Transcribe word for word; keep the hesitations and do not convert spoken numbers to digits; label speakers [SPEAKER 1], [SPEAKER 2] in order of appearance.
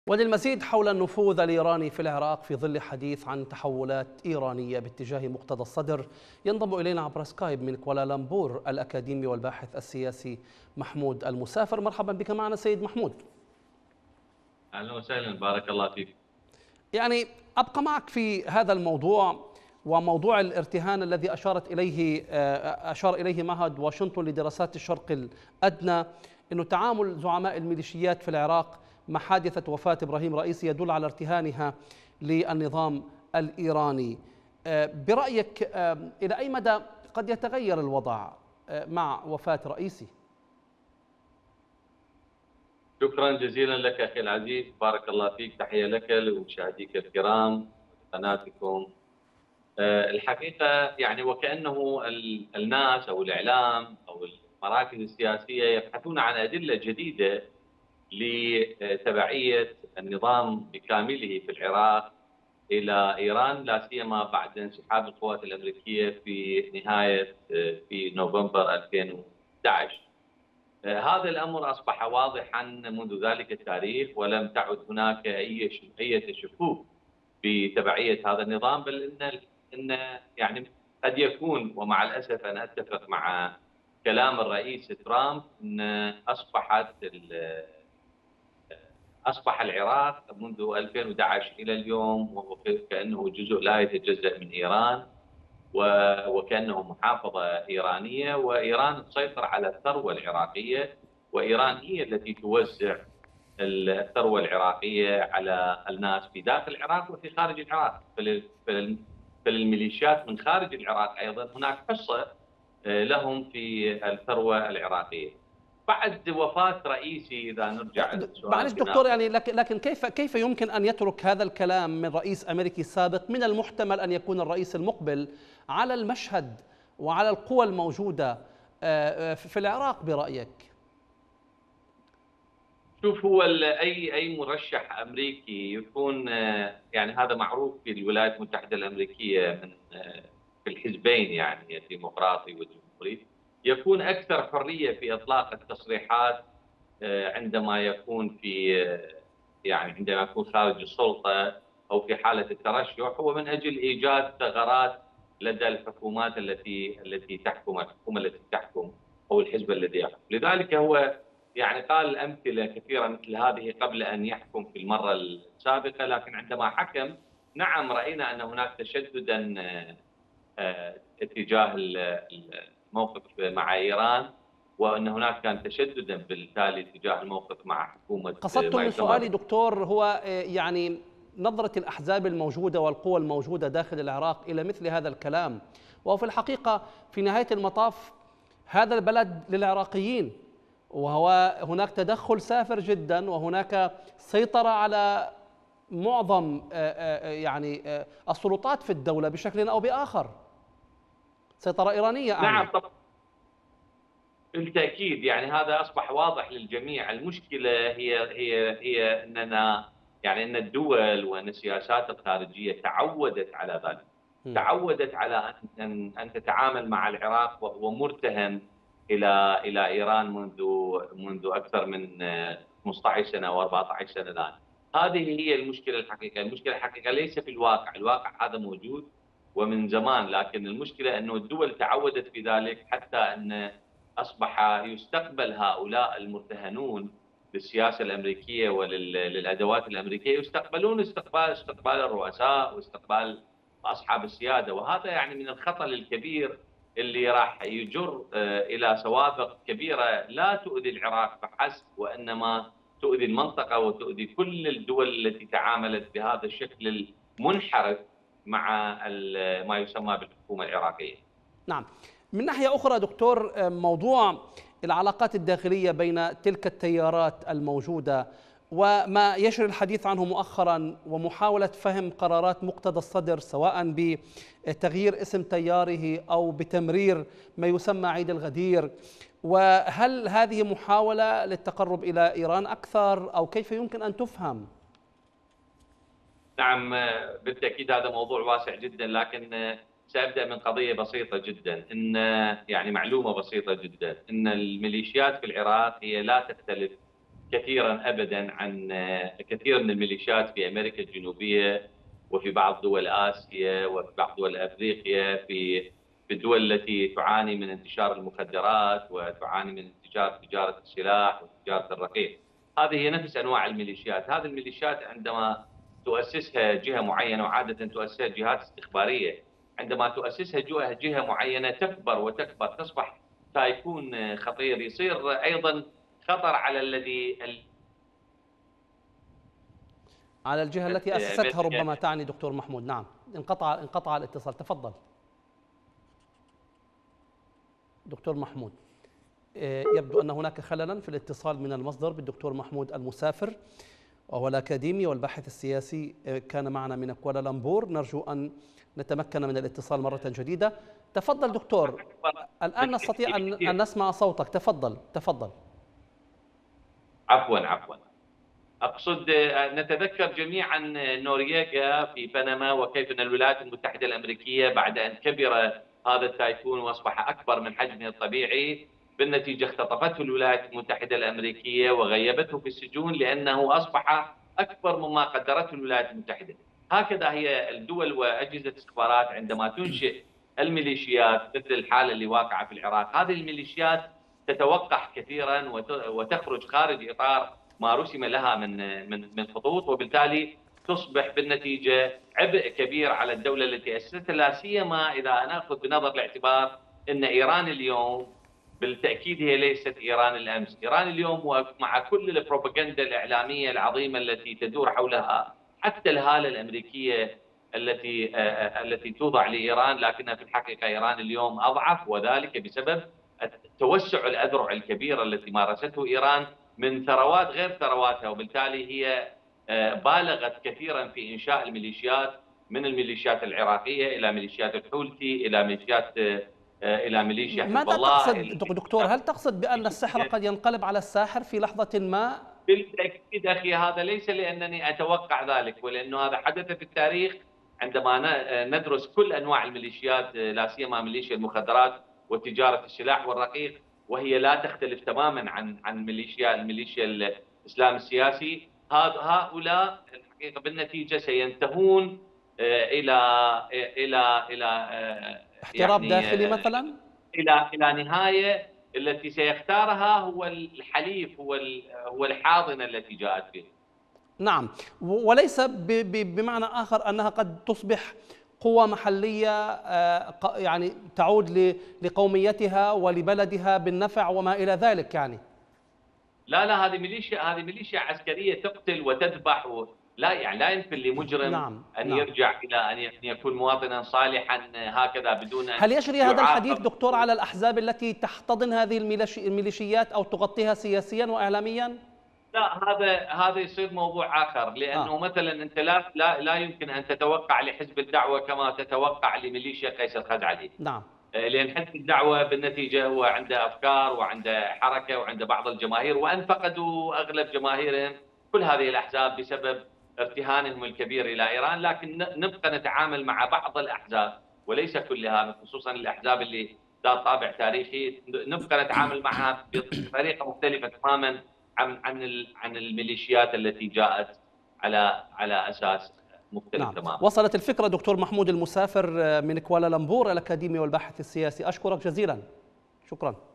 [SPEAKER 1] وللمزيد حول النفوذ الإيراني في العراق في ظل حديث عن تحولات إيرانية باتجاه مقتدى الصدر، ينضم إلينا عبر سكايب من كوالالمبور الأكاديمي والباحث السياسي محمود المسافر. مرحبا بك معنا سيد محمود.
[SPEAKER 2] اهلا وسهلا، بارك الله فيك.
[SPEAKER 1] يعني أبقى معك في هذا الموضوع وموضوع الارتهان الذي أشارت إليه أشار إليه معهد واشنطن لدراسات الشرق الأدنى، أنه تعامل زعماء الميليشيات في العراق مع حادثة وفاة إبراهيم رئيسي يدل على ارتهانها للنظام الإيراني. برأيك إلى أي مدى قد يتغير الوضع مع وفاة رئيسي؟
[SPEAKER 2] شكرا جزيلا لك أخي العزيز، بارك الله فيك. تحية لك ولمشاهديك الكرام قناتكم. الحقيقة يعني وكأنه الناس أو الإعلام أو المراكز السياسية يبحثون عن أدلة جديدة لتبعية النظام بكامله في العراق إلى إيران، لا سيما بعد انسحاب القوات الأمريكية في نهاية في نوفمبر ألفين وأحد عشر. هذا الأمر أصبح واضحا منذ ذلك التاريخ، ولم تعد هناك أي أي شكوك بتبعية هذا النظام، بل إن إن يعني قد يكون، ومع الأسف أنا أتفق مع كلام الرئيس ترامب، أن أصبحت أصبح العراق منذ ألفين وأحد عشر إلى اليوم وهو كأنه جزء لا يتجزأ من إيران، وكأنه محافظة إيرانية، وإيران تسيطر على الثروة العراقية، وإيران هي التي توزع الثروة العراقية على الناس في داخل العراق وفي خارج العراق. فللميليشيات من خارج العراق أيضا هناك حصة لهم في الثروة العراقية. بعد وفاة رئيسي، إذا نرجع
[SPEAKER 1] معلش دكتور، يعني لكن كيف كيف يمكن أن يترك هذا الكلام من رئيس أمريكي سابق من المحتمل أن يكون الرئيس المقبل على المشهد وعلى القوى الموجودة في العراق برأيك؟
[SPEAKER 2] شوف، هو أي أي مرشح أمريكي يكون، يعني هذا معروف في الولايات المتحدة الأمريكية من في الحزبين، يعني الديمقراطي والجمهوري، يكون أكثر حرية في إطلاق التصريحات عندما يكون في يعني عندما يكون خارج السلطة أو في حالة الترشح، هو من أجل إيجاد ثغرات لدى الحكومات التي التي تحكم الحكومة التي تحكم أو الحزب الذي يحكم. لذلك هو يعني قال أمثلة كثيرة مثل هذه قبل أن يحكم في المرة السابقة، لكن عندما حكم نعم رأينا أن هناك تشددا اتجاه الموقف مع إيران، وأن هناك كان تشددا بالتالي تجاه الموقف مع حكومة.
[SPEAKER 1] قصدت من سؤالي دكتور هو يعني نظرة الأحزاب الموجودة والقوى الموجودة داخل العراق إلى مثل هذا الكلام، وهو في الحقيقة في نهاية المطاف هذا البلد للعراقيين، وهو هناك تدخل سافر جدا، وهناك سيطرة على معظم يعني السلطات في الدولة بشكل أو بآخر، سيطرة إيرانية أعني.
[SPEAKER 2] نعم طبعا، بالتأكيد، يعني هذا أصبح واضح للجميع. المشكلة هي هي هي أننا يعني أن الدول وأن السياسات الخارجية تعودت على ذلك، م. تعودت على أن أن تتعامل مع العراق وهو مرتهن إلى إلى إيران منذ منذ أكثر من خمسة عشر سنة أو أربعة عشر سنة الآن. هذه هي المشكلة الحقيقية. المشكلة الحقيقية ليس في الواقع، الواقع هذا موجود ومن زمان، لكن المشكلة أنه الدول تعودت في ذلك حتى أن أصبح يستقبل هؤلاء المرتهنون للسياسة الأمريكية وللأدوات الأمريكية يستقبلون استقبال استقبال الرؤساء واستقبال أصحاب السيادة، وهذا يعني من الخطر الكبير اللي راح يجر إلى سوابق كبيرة لا تؤذي العراق فحسب، وإنما تؤذي المنطقة وتؤذي كل الدول التي تعاملت بهذا الشكل المنحرف مع ما يسمى بالحكومة العراقية.
[SPEAKER 1] نعم. من ناحية أخرى دكتور، موضوع العلاقات الداخلية بين تلك التيارات الموجودة وما يجري الحديث عنه مؤخرا ومحاولة فهم قرارات مقتدى الصدر سواء بتغيير اسم تياره أو بتمرير ما يسمى عيد الغدير، وهل هذه محاولة للتقرب إلى إيران أكثر أو كيف يمكن أن تفهم؟
[SPEAKER 2] نعم بالتأكيد هذا موضوع واسع جدا، لكن سأبدأ من قضية بسيطة جدا، إن يعني معلومة بسيطة جدا، إن الميليشيات في العراق هي لا تختلف كثيرا ابدا عن كثير من الميليشيات في امريكا الجنوبيه وفي بعض دول اسيا وفي بعض دول افريقيا، في في الدول التي تعاني من انتشار المخدرات وتعاني من انتشار تجاره السلاح وتجاره الرقيق. هذه هي نفس انواع الميليشيات، هذه الميليشيات عندما تؤسسها جهه معينه، وعاده تؤسسها جهات استخباريه، عندما تؤسسها جهه جهه معينه تكبر وتكبر، تصبح تايكون خطير، يصير ايضا خطر على الذي
[SPEAKER 1] على الجهة التي أسستها ربما تعني دكتور محمود. نعم، انقطع انقطع الاتصال، تفضل دكتور محمود. يبدو أن هناك خللا في الاتصال من المصدر بالدكتور محمود المسافر، وهو الأكاديمي والباحث السياسي، كان معنا من كوالالمبور. نرجو أن نتمكن من الاتصال مرة جديدة. تفضل دكتور، الآن نستطيع أن نسمع صوتك، تفضل تفضل.
[SPEAKER 2] عفوا عفوا أقصد نتذكر جميعا نورييغا في بنما، وكيف أن الولايات المتحدة الأمريكية بعد أن كبر هذا التايفون وأصبح أكبر من حجمه الطبيعي، بالنتيجة اختطفته الولايات المتحدة الأمريكية وغيبته في السجون لأنه أصبح أكبر مما قدرته الولايات المتحدة. هكذا هي الدول وأجهزة الاستخبارات عندما تنشئ الميليشيات مثل الحالة اللي واقعة في العراق. هذه الميليشيات تتوقح كثيرا وتخرج خارج إطار ما رسم لها من من من خطوط، وبالتالي تصبح بالنتيجه عبء كبير على الدوله التي اسستها، لا سيما اذا ناخذ بنظر الاعتبار ان ايران اليوم بالتاكيد هي ليست ايران الامس، ايران اليوم ومع كل البروباغندا الاعلاميه العظيمه التي تدور حولها، حتى الهاله الامريكيه التي التي توضع لايران، لكنها في الحقيقه ايران اليوم اضعف، وذلك بسبب توسع الاذرع الكبيره التي مارسته ايران من ثروات غير ثرواتها، وبالتالي هي بالغت كثيرا في انشاء الميليشيات، من الميليشيات العراقيه الى ميليشيات الحوثي الى ميليشيات الى ميليشيا حزب الله.
[SPEAKER 1] ماذا تقصد دكتور؟ هل تقصد بان السحر قد ينقلب على الساحر في لحظه ما؟
[SPEAKER 2] بالتاكيد اخي، هذا ليس لانني اتوقع ذلك، ولانه هذا حدث في التاريخ عندما ندرس كل انواع الميليشيات، لا سيما ميليشيا المخدرات وتجاره السلاح والرقيق، وهي لا تختلف تماما عن عن ميليشيا الميليشيا الاسلام السياسي. هؤلاء الحقيقه بالنتيجه سينتهون الى الى الى
[SPEAKER 1] احتراب يعني داخلي مثلا،
[SPEAKER 2] الى الى نهايه التي سيختارها هو الحليف، هو هو الحاضنه التي جاءت به.
[SPEAKER 1] نعم، وليس بمعنى اخر انها قد تصبح قوة محلية يعني تعود لقوميتها ولبلدها بالنفع وما إلى ذلك يعني.
[SPEAKER 2] لا لا، هذه ميليشيا، هذه ميليشيا عسكرية تقتل وتذبح و... لا يعني لا يمكن لمجرم
[SPEAKER 1] نعم.
[SPEAKER 2] أن
[SPEAKER 1] نعم.
[SPEAKER 2] يرجع إلى أن يكون مواطنا صالحا هكذا بدون أن
[SPEAKER 1] هل يجري هذا الحديث دكتور على الأحزاب التي تحتضن هذه الميليشيات أو تغطيها سياسيا وإعلاميا؟
[SPEAKER 2] لا، هذا هذا يصير موضوع آخر، لأنه آه. مثلا أنت لا لا لا يمكن أن تتوقع لحزب الدعوة كما تتوقع لميليشيا قيس الخزعلي.
[SPEAKER 1] نعم.
[SPEAKER 2] لأن حزب الدعوة بالنتيجة هو عنده أفكار وعنده حركة وعنده بعض الجماهير، وأن فقدوا أغلب جماهيرهم كل هذه الأحزاب بسبب ارتهانهم الكبير إلى إيران، لكن نبقى نتعامل مع بعض الأحزاب وليس كلها، خصوصا الأحزاب اللي ذات طابع تاريخي، نبقى نتعامل معها بطريقة مختلفة تماما عن عن عن الميليشيات التي جاءت على على أساس مختلف. نعم. تماما.
[SPEAKER 1] وصلت الفكرة دكتور محمود المسافر من كوالالمبور، الأكاديمي والباحث السياسي، أشكرك جزيلا. شكرا.